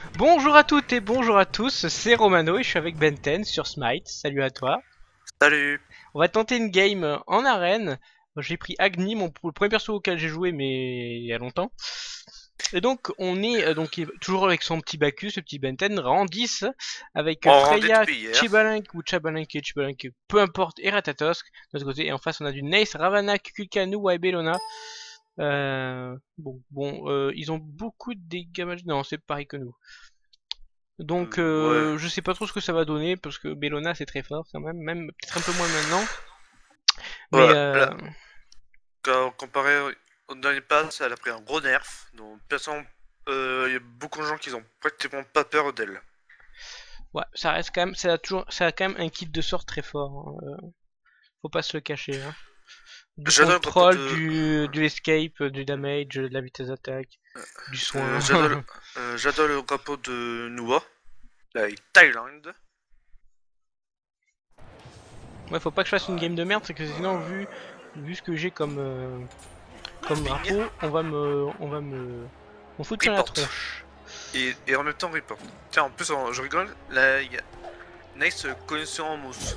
Bonjour à toutes et bonjour à tous, c'est Romano et je suis avec Benten sur Smite. Salut à toi. Salut. On va tenter une game en arène. J'ai pris Agni, le premier perso auquel j'ai joué, mais il y a longtemps. Et donc on est toujours avec son petit Bacchus, le petit Benten, rang 10, avec On rendait Freya, depuis hier. Chibalink ou Chabalink, peu importe, et Ratatosk de notre côté. Et en face on a du Nace, Ravana, Kukulkanu, et Bellona. Ils ont beaucoup de dégâts magiques. Non, c'est pareil que nous. Donc Ouais. je sais pas trop ce que ça va donner parce que Bellona c'est très fort quand même peut-être un peu moins maintenant. Mais Ouais, là, comparé au dernier pass, elle a pris un gros nerf. Donc, personne, il y a beaucoup de gens qui ont pratiquement pas peur d'elle. ouais, ça reste quand même, ça a quand même un kit de sort très fort, hein. Faut pas se le cacher, hein. Du J'adore le drapeau contrôle, de. du escape, du damage, de la vitesse d'attaque, du soin. J'adore j'adore le drapeau de Nua, la Thaïlande. Ouais, faut pas que je fasse une game de merde, c'est que sinon vu ce que j'ai comme Ping, drapeau, on fout sur la report. tronche. Et en même temps report. Tiens, en plus, je rigole, là, il y a Nice connexion en mousse.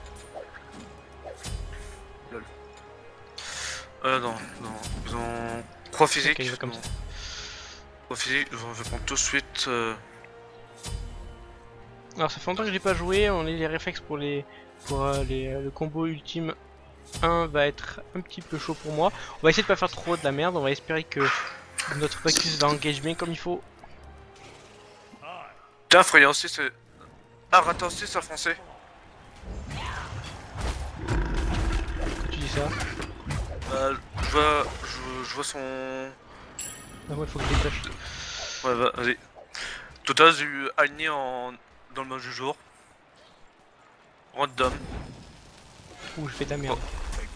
Lol. Non, non, ils ont 3 Ok, il physiques. va comme Non. ça. 3 physiques, je vais prendre tout de suite. Alors ça fait longtemps que j'ai pas joué, on a les réflexes le combo ultime 1 va être un petit peu chaud pour moi. On va essayer de pas faire trop de la merde, on va espérer que notre Bacchus va engage bien comme il faut. Tiens, Freya aussi, c'est. Ah, Rata aussi, c'est français. Quand tu dis ça, Je vois son. ah ouais, faut que je détache. Ouais, vas-y. Tout à l'heure, j'ai eu Agni dans le mode du jour. Random. Ouh, je fais de la Oh. merde.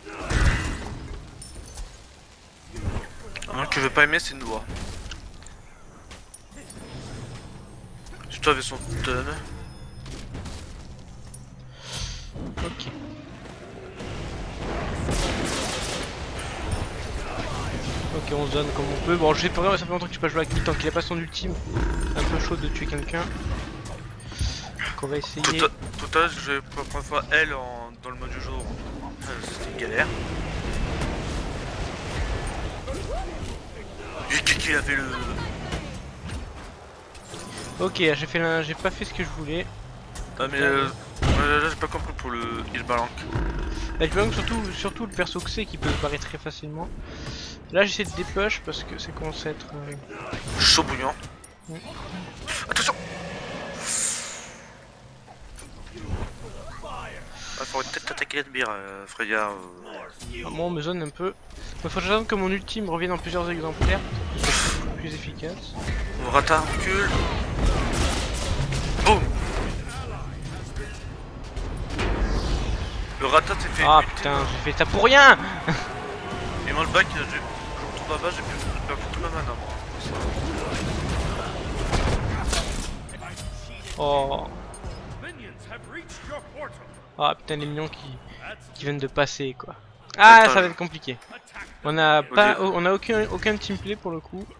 Un que je vais pas aimer, c'est Noah. Surtout avec son stun. Ok. Ok, on se donne comme on peut. Bon, je sais pas, ça fait longtemps que tu pas joué avec lui tant qu'il a pas son ultime. Un peu chaud de tuer quelqu'un. Donc on va essayer. Tout à l'heure, j'ai pour la première fois elle dans le mode du jour. C'était une galère. Et qui a fait le. Ok, j'ai pas fait ce que je voulais. Ah, mais là, j'ai pas compris pour le Hillbalank. Là, tu vois surtout le perso que c'est qui peut se barrer très facilement. Là, j'essaie de dépush parce que ça commence à être. Chaud bouillant. Ouais. Attention! Ah, faudrait peut-être attaquer la sbire, Freya. Moi, on me zone un peu. Il faut que j'attende que mon ultime revienne en plusieurs exemplaires pour que ce soit plus efficace. Rata recule. Boum! Le Rata s'est fait. Ah putain, j'ai fait ça pour rien! Et moi, le bac, je retourne là-bas, j'ai perdu toute ma mana, moi. Oh. Ah putain, les minions qui viennent de passer quoi. Ah, Attends, ça va être compliqué. On a pas, on a aucun teamplay pour le coup.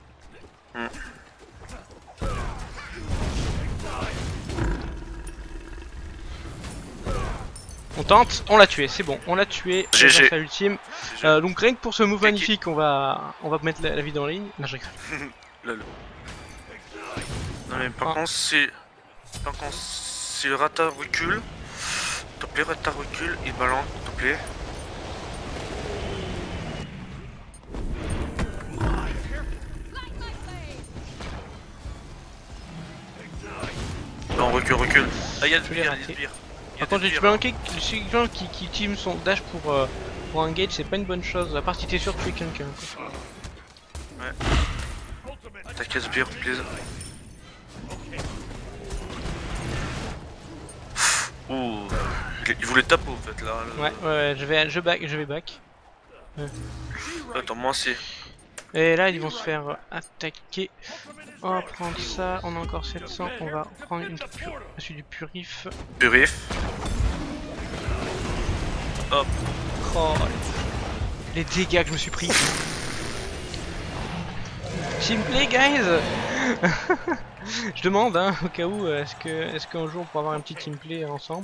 On tente, on l'a tué, c'est bon, on l'a tué. GG. Sa ultime. Donc rien que pour ce move magnifique, on va mettre la vidéo en ligne. Non, je rigole. Lol. Non mais par Ah. contre si le Rata recule, s'il te plaît Rata recule, il balance, s'il te plaît. Non recule. Ah y'a le Je l'ai sbire, raté. Il y a Par des contre, j'ai sbires, tué hein. un quelqu'un qui team son dash pour un gauge, c'est pas une bonne chose. À part si t'es sûr de tuer quelqu'un. Ouais. Attaque le sbire, please. Ouh. Il voulait taper en fait là. Ouais, je vais back. Attends, moi aussi. Et là, ils vont se faire attaquer. On va prendre ça, on a encore 700, on va prendre celui du purif. Purif. Hop. Oh, les dégâts que je me suis pris. Teamplay, guys. Je demande, hein, au cas où, est-ce qu'un jour on pourra avoir un petit teamplay ensemble?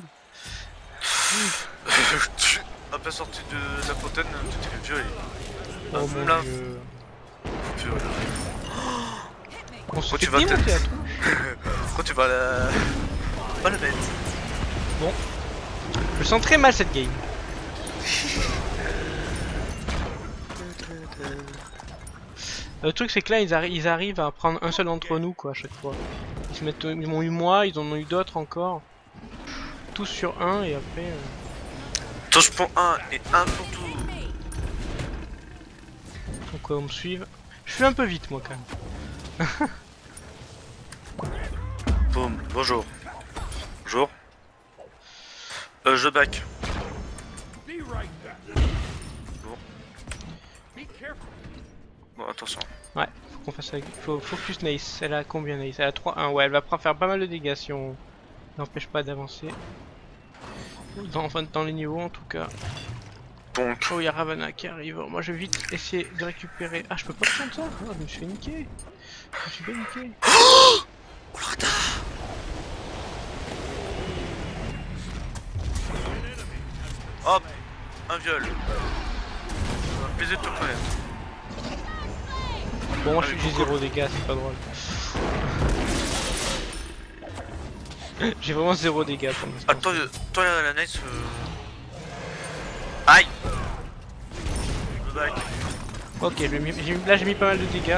À peine sorti de la fontaine, tu t'es fait violer. Oh mon là. dieu. Violer. On se Pourquoi fait tu vas démonter peut-être- la tronche. Pourquoi tu vas la... Pas la mettre. Bon. Je sens très mal cette game. Le truc c'est que là ils arrivent à prendre un seul d'entre nous quoi à chaque fois. Ils m'ont eu moi, ils en ont eu d'autres encore. Tous sur un et après... Touche pour un et un pour tout. Donc on me suive. Je suis un peu vite moi quand même. Boum, bonjour. Bonjour. Je back. Bon. Bon, attention. Ouais, faut qu'on fasse avec... Faut focus Nace. Elle a combien Nace? Elle a 3-1. Ouais, elle va faire pas mal de dégâts si on n'empêche pas d'avancer. Dans les niveaux en tout cas. Donc. Oh, il y a Ravana qui arrive. Moi je vais vite essayer de récupérer. Ah, je peux pas prendre ça? Oh, je me suis fait niquer. Je me suis fait niquer. Oh le retard. Hop, un viol. Ça va me plaisir de te reconnaître. Bon, moi Ah, j'ai mais 0 dégâts, c'est pas drôle. J'ai vraiment 0 dégâts pour l'instant. Attends, toi la nice. Aïe. Je back. Ok, là j'ai mis pas mal de dégâts.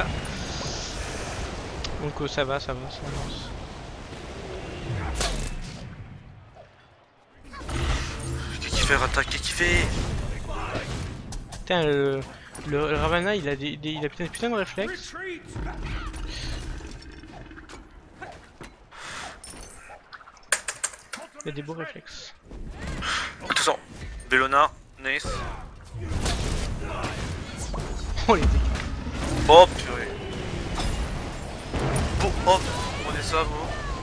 Donc ça va, ça avance. Qu'est-ce qu'il fait, Rata? Qu'est-ce qu'il fait? Putain, le Ravana il a il a putain de réflexes. Il a des beaux réflexes. Attention, Bellona, nice. Oh les dégâts. Oh purée. Bon, hop, prenez ça, vous.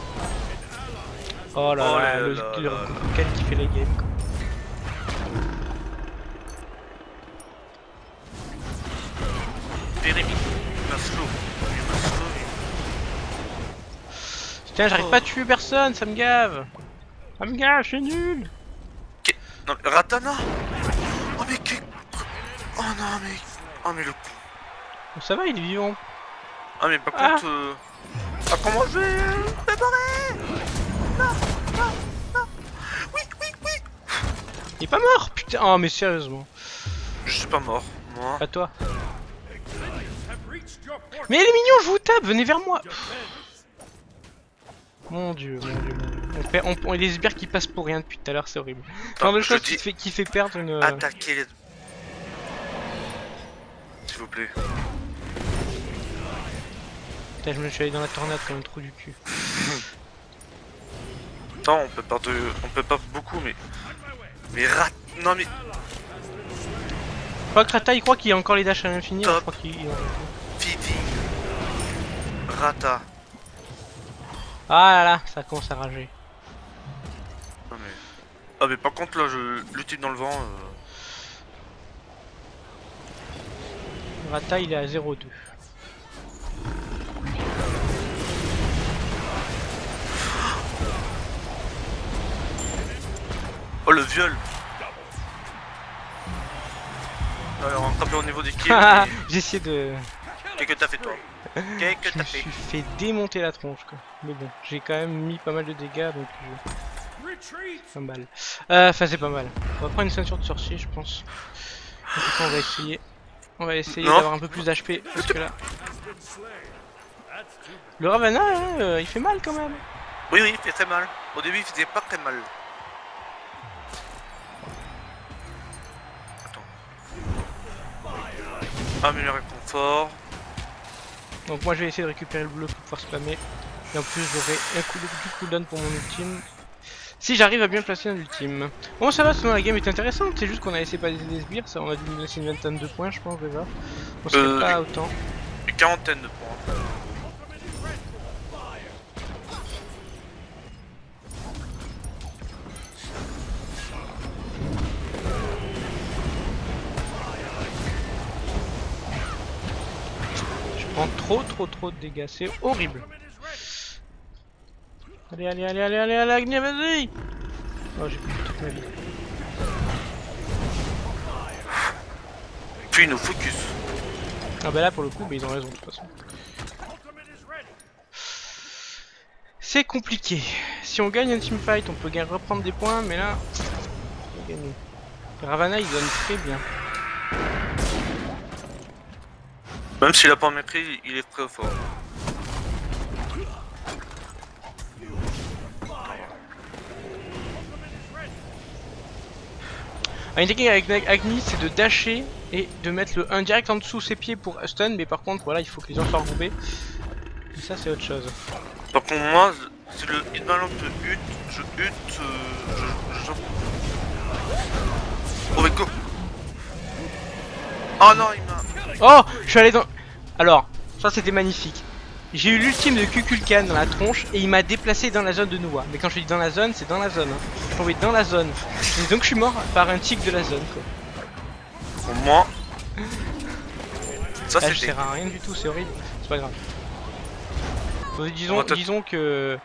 Oh là Oh là, là le là là. Coquel qui fait la game quoi. Pérémy, il m'a slow. Putain, j'arrive pas à tuer personne, ça me gave. Ça me gave, je suis nul. Non, mais Ratana. Oh mais que... Oh non mais... Oh mais le con. Bon, ça va, il est vivant. Ah mais par Ah. contre... Ah comment je vais... Préparer. Non, non, non. Oui, oui, oui. Il est pas mort, putain. Oh mais sérieusement. Je suis pas mort, moi. Pas toi. Mais elle est mignonne, je vous tape, venez vers moi. Mon dieu, mon dieu, mon dieu. On les sbires qui passent pour rien depuis tout à l'heure, c'est horrible. Genre de je chose dis- qui fait perdre une... Attaquez les... S'il vous plaît. Putain, je me suis allé dans la tornade comme un trou du cul. Non, on peut pas beaucoup, mais... Mais Non mais... Je crois que Rata il croit qu'il y a encore les dashs à l'infini, je Top. crois qu'il... Feeding. Rata. Ah là là, ça commence à rager. Non mais... Ah mais par contre là, l'ultime dans le vent... Rata il est à 0,2. Oh le viol. Alors on rattrape au niveau des kills. J'ai essayé de... Qu'est-ce que t'as fait toi? Qu'est-ce que Je me t'as fait? suis fait démonter la tronche quoi. Mais bon, j'ai quand même mis pas mal de dégâts donc... Pas mal. Enfin c'est pas mal. On va prendre une ceinture de sorcier je pense. En tout cas on va essayer. On va essayer Non. d'avoir un peu plus d'HP parce que là... Le Ravana hein, il fait mal quand même. Oui oui, il fait très mal. Au début il faisait pas très mal. Attends. Améliorer le confort. Donc moi je vais essayer de récupérer le bleu pour pouvoir spammer. Et en plus j'aurai un coup de cooldown pour mon ultime. Si j'arrive à bien placer un ultime. Bon ça va, sinon la game est intéressante, c'est juste qu'on a essayé pas des sbires, ça on a dû nous laisser une vingtaine de points je pense déjà. On serait pas autant. Une quarantaine de points. Je prends trop de dégâts, c'est horrible. Allez, allez, allez, allez, allez, allez, vas-y. Oh, j'ai perdu toute ma vie. Puis nous focus. Ah bah là pour le coup, bah, ils ont raison de toute façon. C'est compliqué. Si on gagne un teamfight, on peut reprendre des points, mais là, on va gagner. Ravana il donne très bien. Même s'il a pas mépris, il est très fort. Une technique avec Agni, c'est de dasher et de mettre le 1 direct en dessous ses pieds pour stun, mais par contre voilà, il faut que les gens soient regroupés. Et ça c'est autre chose. Par contre moi, si le hitman te hute, je hute, Oh mais go. Oh non il m'a... Oh, je suis allé dans... Alors, ça c'était magnifique. J'ai eu l'ultime de Kukulkan dans la tronche et il m'a déplacé dans la zone de Noua. Mais quand je dis dans la zone, c'est dans la zone. Hein. Je suis tombé dans la zone. Et donc je suis mort par un tic de la zone quoi. Pour moi... Ça je c'était... sers à rien du tout, c'est horrible. C'est pas grave. Disons que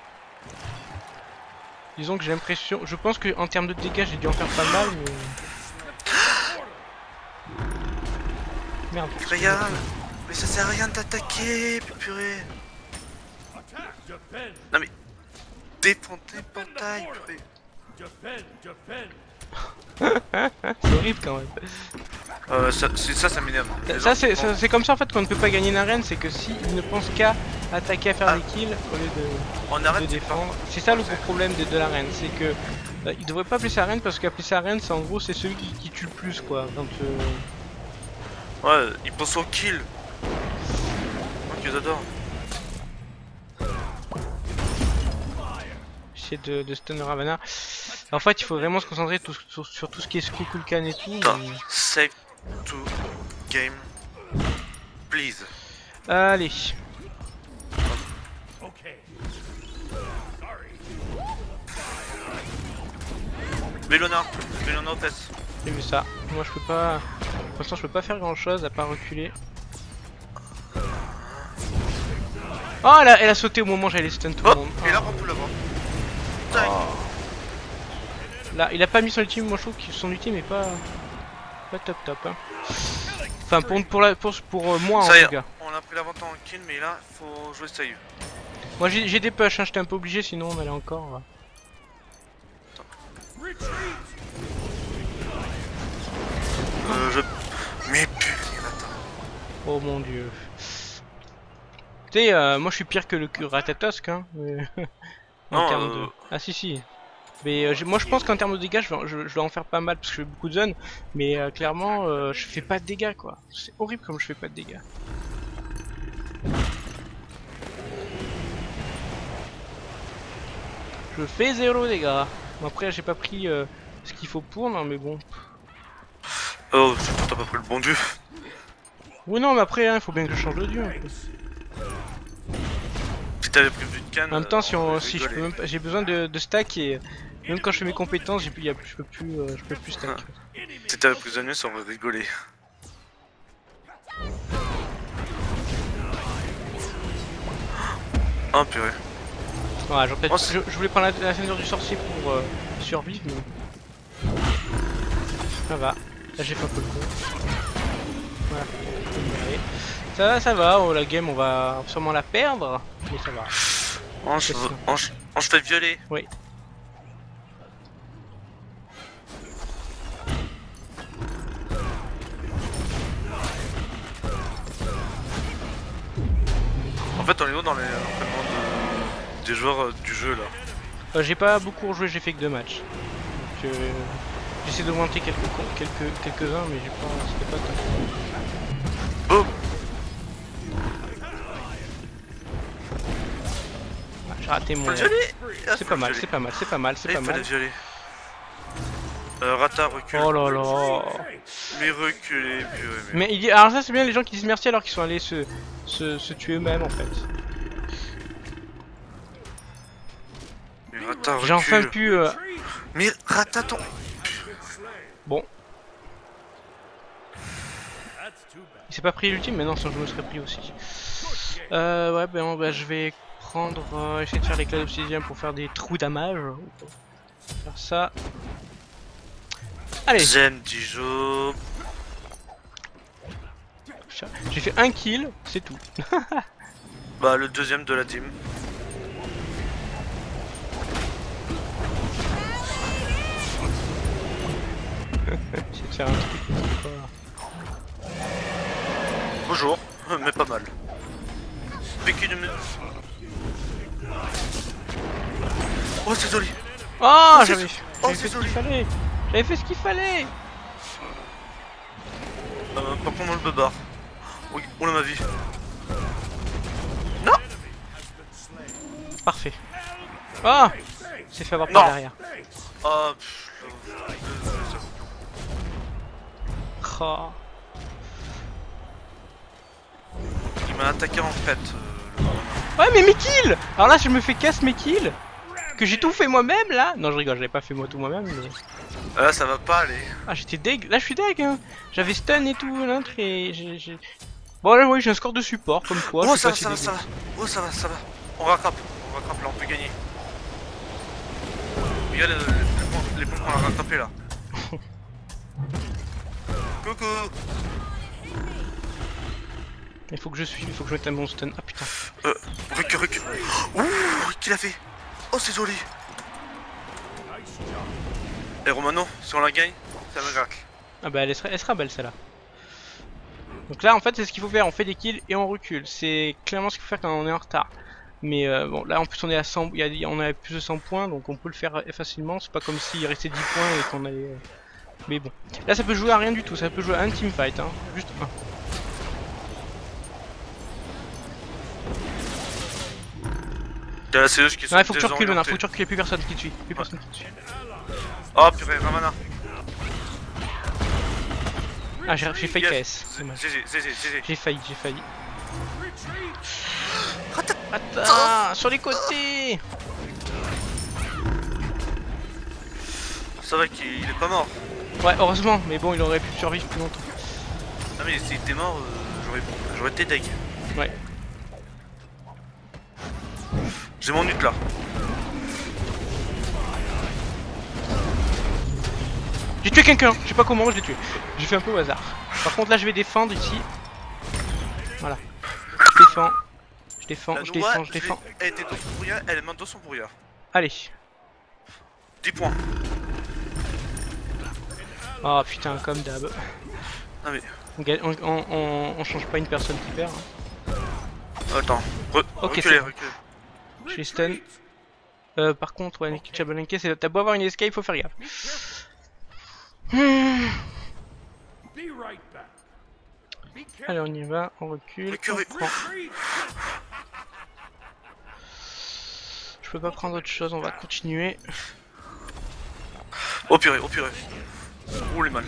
j'ai l'impression... Je pense qu'en termes de dégâts j'ai dû en faire pas mal mais... Merde. Regarde. Mais ça sert à rien de t'attaquer, purée. Non mais... Défends tes portails, purée. C'est horrible quand même. Ça m'énerve. C'est comme ça en fait qu'on ne peut pas gagner une arène, c'est que si ils ne pensent qu'à attaquer, à faire des kills au lieu de défendre. C'est ça le gros problème de l'arène, c'est que ils devraient pas appeler ça arène parce qu'appeler ça arène, c'est en gros c'est celui qui tue le plus quoi. Quand, ouais, ils pensent au kill. Moi qu'ils adorent. J'essaie de stun Ravana. En fait, il faut vraiment se concentrer sur tout ce qui est Kukulkan et tout. Save to game, please. Allez. Bellona aux fesses. J'ai vu ça. Moi, je peux pas. Pour l'instant, je peux pas faire grand chose à part reculer. Oh, elle a sauté au moment où j'allais stun tout le monde. Et là, on peut l'avoir. Là, il a pas mis son ultime, moi je trouve que son ultime est pas top hein. Enfin pour moi ça en y est, tout cas. On a pris l'avantage en kill mais là faut jouer save. Moi j'ai des push, hein, j'étais un peu obligé sinon on allait encore. Mais putain, attends. Oh mon dieu. Tu sais, moi je suis pire que le Ratatosk hein. Mais... en termes de... Ah si. Mais moi je pense qu'en termes de dégâts je vais en faire pas mal parce que je fais beaucoup de zones. Mais clairement je fais pas de dégâts quoi. C'est horrible comme je fais pas de dégâts. Je fais 0 dégâts. Bon, après j'ai pas pris ce qu'il faut pour, non mais bon. Oh, t'as pas pris le bon dieu. Oui non mais après il faut bien que je change de dieu. Si t'avais pris plus de canne. En même temps si je peux même pas, j'ai besoin de stack et même quand je fais mes compétences je peux plus stack. Si t'avais pris de ça aurait rigolé. Oh purée. Ouais, je voulais prendre la ceinture du sorcier pour survivre mais... Ça va. Là j'ai fait un peu le coup. Voilà. Ça va, oh, la game on va sûrement la perdre. Mais ça va. On se fait violer. Oui. En fait on est où dans les entraînements des joueurs du jeu là? J'ai pas beaucoup rejoué, j'ai fait que 2 matchs. Donc j'essaie d'augmenter quelques-uns mais c'était pas top. Oh. J'ai raté mon... C'est pas mal, c'est pas mal, c'est pas mal, c'est pas mal. Rata recule. Oh là là. Mais reculez, purée. Mais il dit... Alors ça c'est bien les gens qui disent merci alors qu'ils sont allés se tuer eux-mêmes en fait. Mais Rata recule. J'ai enfin pu... Mais Rata ton... Bon. Il s'est pas pris l'ultime mais non sinon je me serais pris aussi. Ouais, ben bah, je vais prendre, essayer de faire l'éclat d'obsidienne pour faire des trous damage. Faire ça. Allez. J'aime Dijon. J'ai fait un kill, c'est tout. Bah le deuxième de la team. J'essaie de faire un truc. Bonjour, mais pas mal. Vécu de... Oh c'est joli. Oh, j'avais fait c'est ce joli. qu'il fallait. J'avais fait ce qu'il fallait. Par contre, le bebard. Oui, on a ma vie. Non. Parfait. Ah, c'est fait avoir par derrière. Ah. Oh. Il m'a attaqué en fait. Ouais, mais mes kills. Alors là, je me fais casse mes kills. Que j'ai tout fait moi-même là. Non, je rigole, j'avais pas fait moi tout moi-même, mais. Là, ça va pas aller. Ah, j'étais deg. Là, je suis deg. Hein. J'avais stun et tout l'autre et j'ai. Bon là, oui, j'ai un score de support comme quoi. Oh, ça va, ça va, ça va. Oh, ça va, ça va. On rattrape là, on peut gagner. Regarde les points qu'on a rattrapés là. Coucou. Il faut que je suive, il faut que je mette un bon stun. Ah putain. Recule. Ouh, qu'il a fait. Oh, c'est joli. Et Romano, si on la gagne, c'est un miracle. Ah bah elle sera belle celle-là. Donc là en fait c'est ce qu'il faut faire, on fait des kills et on recule. C'est clairement ce qu'il faut faire quand on est en retard. Mais bon là en plus on est à 100, on a plus de 100 points donc on peut le faire facilement. C'est pas comme s'il restait 10 points et qu'on allait... Mais bon. Là ça peut jouer à rien du tout, ça peut jouer à un teamfight, hein. Juste un. Là, c'est eux qui sont Ouais, faut que tu recules maintenant, faut que tu recules, plus personne qui te suit. Plus personne qui te suit. Oh purée, Ramana. Ah j'ai failli KS. J'ai failli. Attends, sur les côtés. Ça va qu'il est pas mort. Ouais, heureusement, mais bon, il aurait pu survivre plus longtemps. Ah mais s'il était mort, j'aurais été deg. Ouais. J'ai mon ult là. J'ai tué quelqu'un, je sais pas comment je l'ai tué. J'ai fait un peu au hasard. Par contre là je vais défendre ici. Voilà. Je défends. Elle était dans son brouillard, elle est maintenant dans son brouillard. Allez. 10 points. Oh putain, comme d'hab. Ah mais... On change pas une personne qui perd. Hein. Attends, ok, reculez. Je suis stun. Par contre, ouais, Chabalenke, t'as beau avoir une escape, il faut faire gaffe. Allez, on y va, on recule. Je peux pas prendre autre chose, on va continuer. Oh purée. Oh les mal.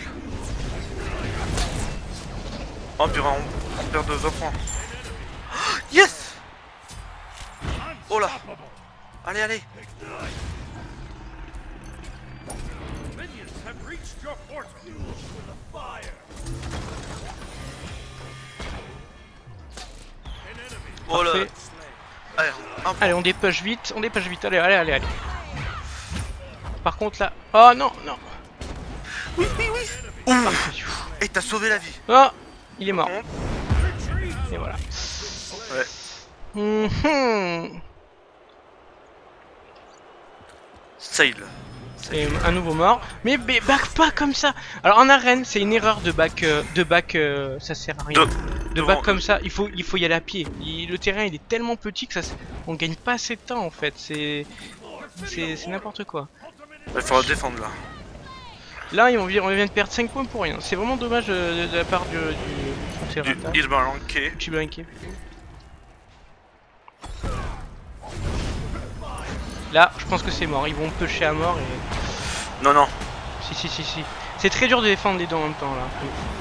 Oh purée, on perd 2 points. Yes. Oh là. Allez. Oh là. Allez, on dépêche vite, allez. Par contre là... Oh non. Oui. Et t'as sauvé la vie. Oh, il est mort. Et voilà. Ouais. Sail. Et un nouveau mort. Mais back pas comme ça. Alors en arène, c'est une erreur de back, ça sert à rien. De back comme ça, il faut y aller à pied. Le terrain il est tellement petit que on gagne pas assez de temps en fait. C'est n'importe quoi. Il faudra défendre là. Là, on vient de perdre 5 points pour rien. C'est vraiment dommage de la part du Chibalenke. Là, je pense que c'est mort. Ils vont pusher à mort et... Non. Si. C'est très dur de défendre les deux en même temps là.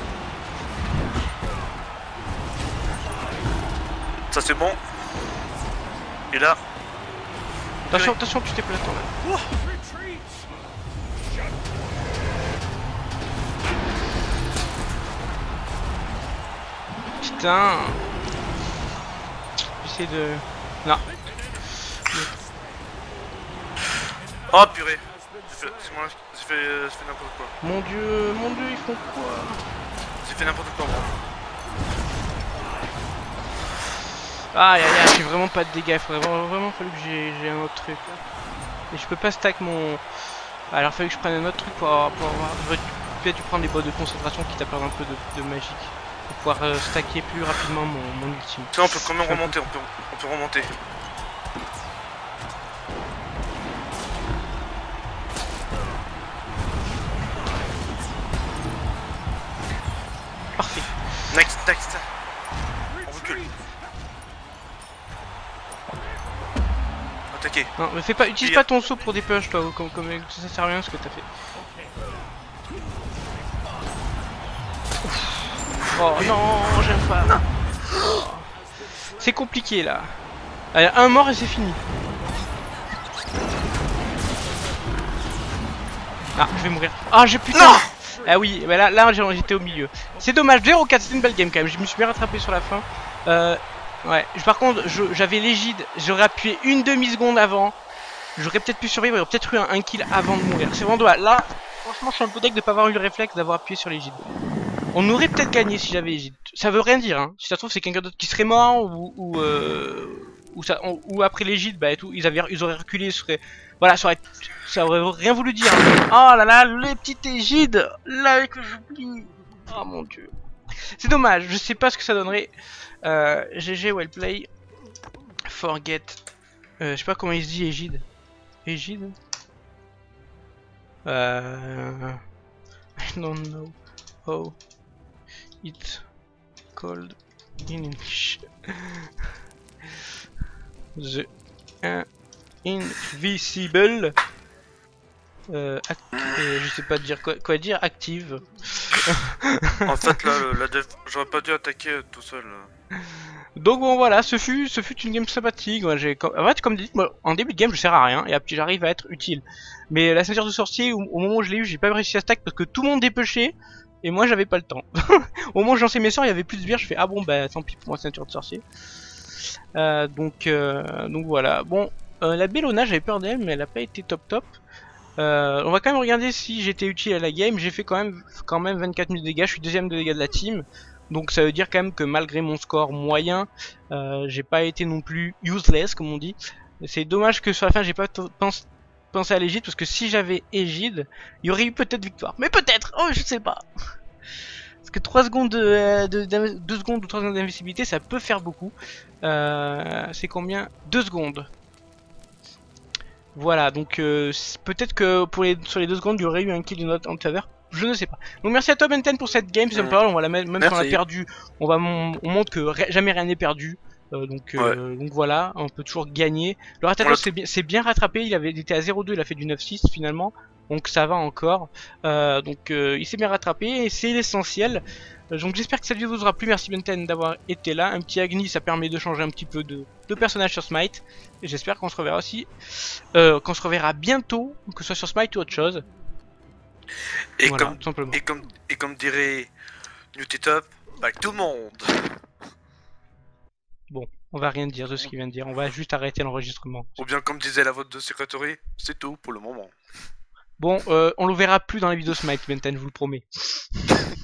Ça c'est bon. Et là... Attention, tu t'es platon là. Putain. essayer de... Non. Oh purée. J'ai fait n'importe quoi. Mon dieu, ils font quoi? J'ai fait n'importe quoi moi. Aïe aïe aïe, j'ai vraiment pas de dégâts, il faudrait vraiment fallu que j'ai un autre truc. Et je peux pas stack mon... Alors il fallu que je prenne un autre truc pour avoir... J'aurais peut-être dû prendre des boîtes de concentration qui t'apportent un peu de magique. Pour pouvoir stacker plus rapidement mon ultime. Tu sais, on peut quand même remonter, on peut remonter. Parfait. Next. On recule. Attaquer. Non, mais fais pas, utilise pas ton saut pour des push, toi, comme ça sert à rien ce que t'as fait. Oh non, j'aime pas. Oh. C'est compliqué là. Allez, un mort et c'est fini. Ah, je vais mourir. Ah, j'ai putain. Non. Ah oui, bah là j'étais au milieu. C'est dommage, 0-4, c'était une belle game quand même. Je me suis bien rattrapé sur la fin. Ouais, par contre, j'avais l'égide, j'aurais appuyé une demi-seconde avant. J'aurais peut-être pu survivre, j'aurais peut-être eu un kill avant de mourir. C'est vraiment dommage. Là, franchement, je suis un peu deck de pas avoir eu le réflexe d'avoir appuyé sur l'égide. On aurait peut-être gagné si j'avais égide. Ça veut rien dire, hein. Si ça se trouve, c'est quelqu'un d'autre qui serait mort ou après l'égide, bah tout, ils auraient reculé, voilà, ça aurait rien voulu dire. Oh là là, les petites égides, là que j'oublie. Oh mon dieu. C'est dommage, je sais pas ce que ça donnerait. GG, well play. Forget. Je sais pas comment il se dit égide. Égide. I don't know how it's called in English. The Invisible. Je sais pas dire quoi dire, active. En fait là, j'aurais pas dû attaquer tout seul. Donc bon voilà, ce fut une game sympathique. Moi, en fait, comme dit, moi, en début de game je sers à rien et puis j'arrive à être utile. Mais la ceinture de sorcier, au moment où je l'ai eu, j'ai pas réussi à stack parce que tout le monde dépêchait et moi j'avais pas le temps. Au moment où j'ai lancé mes sorts, il y avait plus de sbires, je fais ah bon bah tant pis pour ma ceinture de sorcier. Donc voilà. Bon, la Bellona, j'avais peur d'elle, mais elle a pas été top. On va quand même regarder si j'étais utile à la game. J'ai fait quand même 24 000 dégâts. Je suis deuxième de dégâts de la team. Donc ça veut dire quand même que malgré mon score moyen, j'ai pas été non plus useless comme on dit. C'est dommage que sur la fin j'ai pas pensé à l'égide parce que si j'avais égide, il y aurait eu peut-être victoire. Mais peut-être, oh je sais pas. Parce que 3 secondes 2 secondes ou 3 secondes d'invisibilité ça peut faire beaucoup. C'est combien? 2 secondes. Voilà, donc peut-être que sur les 2 secondes il y aurait eu un kill de notre en faveur. Je ne sais pas. Donc merci à toi Benten pour cette game, c'est on va la mettre, même si on a perdu, on montre que jamais rien n'est perdu. Donc voilà, on peut toujours gagner. Le Rathalos c'est bien rattrapé, il était à 0,2, il a fait du 9,6 finalement. Donc ça va encore. Il s'est bien rattrapé et c'est l'essentiel. Donc j'espère que cette vidéo vous aura plu, merci Benten d'avoir été là. Un petit Agni, ça permet de changer un petit peu de personnage sur Smite. Et j'espère qu'on se reverra aussi, qu'on se reverra bientôt, que ce soit sur Smite ou autre chose. Et, voilà, comme dirait Newtitop, bah tout le monde. Bon, on va rien dire de ce qu'il vient de dire, on va juste arrêter l'enregistrement. Ou bien comme disait la vote de Secretary, c'est tout pour le moment. Bon, on le verra plus dans les vidéos Smite, Benten, je vous le promets.